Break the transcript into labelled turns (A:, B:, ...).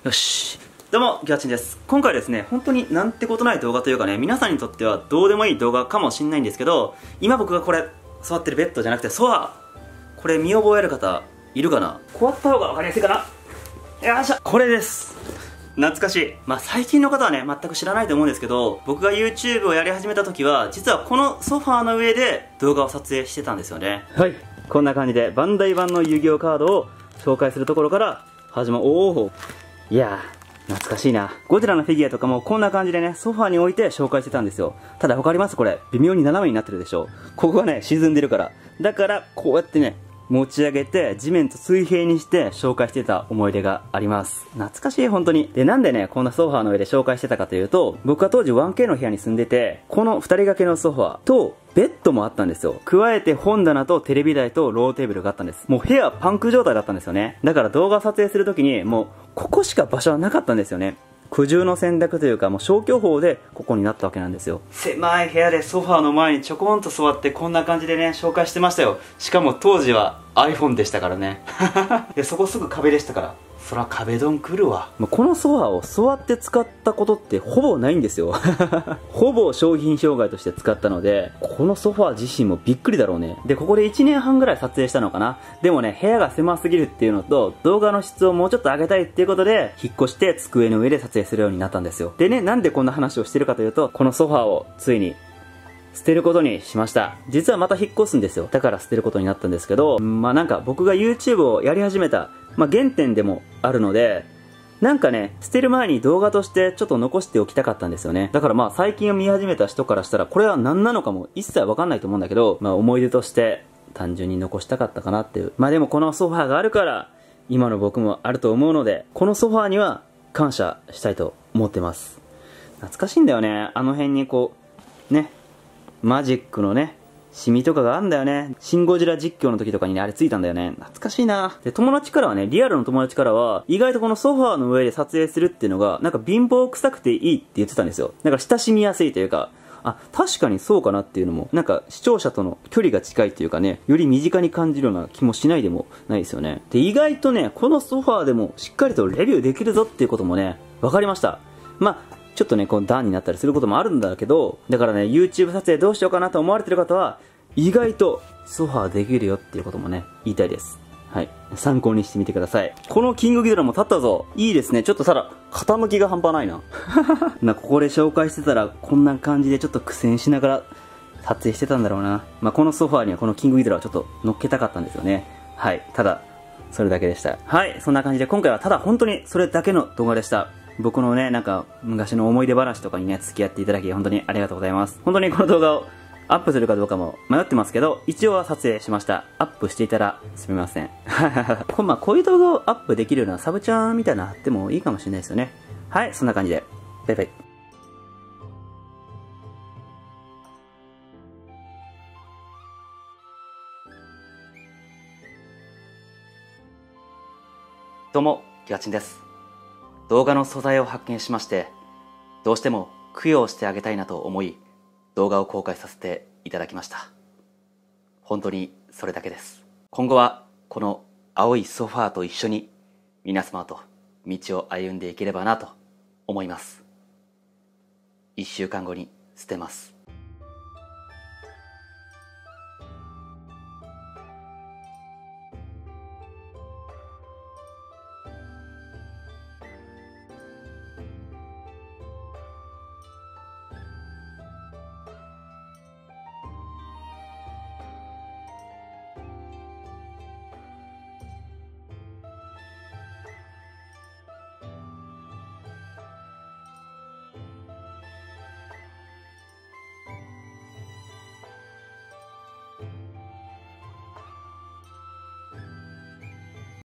A: よし。どうも、ギャチンです。今回ですね、本当になんてことない動画というかね、皆さんにとってはどうでもいい動画かもしんないんですけど、今僕がこれ、座ってるベッドじゃなくてソファー。これ見覚えある方、いるかな？こうやった方がわかりやすいかな？よいしょ。これです。懐かしい。まあ最近の方はね、全く知らないと思うんですけど、僕が YouTube をやり始めた時は、実はこのソファーの上で動画を撮影してたんですよね。はい。こんな感じで、バンダイ版の遊戯王カードを紹介するところから始まる。おお。いやー、懐かしいな。ゴジラのフィギュアとかもこんな感じでね、ソファーに置いて紹介してたんですよ。ただわかります？これ、微妙に斜めになってるでしょ。ここがね、沈んでるから。だから、こうやってね、持ち上げて地面と水平にして紹介してた思い出があります。懐かしい、本当に。で、なんでね、こんなソファーの上で紹介してたかというと、僕は当時 1K の部屋に住んでて、この2人掛けのソファーと、ベッドもあったんですよ。加えて本棚とテレビ台とローテーブルがあったんです。もう部屋パンク状態だったんですよね。だから動画撮影するときに、もう、ここしか場所はなかったんですよね。苦渋の選択というか、もう消去法でここになったわけなんですよ。狭い部屋でソファーの前にちょこんと座ってこんな感じでね、紹介してましたよ。しかも当時は iPhone でしたからね。で、そこすぐ壁でしたから。そら壁ドン来るわ。このソファーを座って使ったことってほぼないんですよ。ほぼ商品障害として使ったので、このソファー自身もびっくりだろうね。で、ここで1年半ぐらい撮影したのかな。でもね、部屋が狭すぎるっていうのと、動画の質をもうちょっと上げたいっていうことで、引っ越して机の上で撮影するようになったんですよ。でね、なんでこんな話をしてるかというと、このソファーをついに捨てることにしました。実はまた引っ越すんですよ。だから捨てることになったんですけど、なんか僕が YouTube をやり始めた、原点でもあるので、なんかね、捨てる前に動画としてちょっと残しておきたかったんですよね。だから最近を見始めた人からしたら、これは何なのかも一切わかんないと思うんだけど、思い出として単純に残したかったかなっていう。でもこのソファーがあるから、今の僕もあると思うので、このソファーには感謝したいと思ってます。懐かしいんだよね。あの辺にね、マジックのね、シミとかがあんだよね。シンゴジラ実況の時とかにね、あれついたんだよね。懐かしいな。で、友達からはね、リアルの友達からは、意外とこのソファーの上で撮影するっていうのが、なんか貧乏臭くていいって言ってたんですよ。だから親しみやすいというか、確かにそうかなっていうのも、なんか視聴者との距離が近いっていうかね、より身近に感じるような気もしないでもないですよね。で、意外とね、このソファーでもしっかりとレビューできるぞっていうこともね、わかりました。ちょっとね、段になったりすることもあるんだけど、だからね、YouTube 撮影どうしようかなと思われてる方は、意外とソファーできるよっていうこともね、言いたいです。はい。参考にしてみてください。このキングギドラも立ったぞ。いいですね。ちょっとただ、傾きが半端ないな。ここで紹介してたら、こんな感じでちょっと苦戦しながら撮影してたんだろうな。このソファーにはこのキングギドラをちょっと乗っけたかったんですよね。はい。ただ、それだけでした。はい。そんな感じで今回はただ本当にそれだけの動画でした。僕のね、なんか、昔の思い出話とかにね、付き合っていただき、本当にありがとうございます。本当にこの動画をアップするかどうかも迷ってますけど、一応は撮影しました。アップしていたらすみません。こういう動画をアップできるようなサブチャンみたいなのあってもいいかもしれないですよね。はい、そんな感じで。バイバイ。どうも、ギガチンです。動画の素材を発見しまして、どうしても供養してあげたいなと思い、動画を公開させていただきました。本当にそれだけです。今後はこの青いソファーと一緒に皆様と道を歩んでいければなと思います。1週間後に捨てます。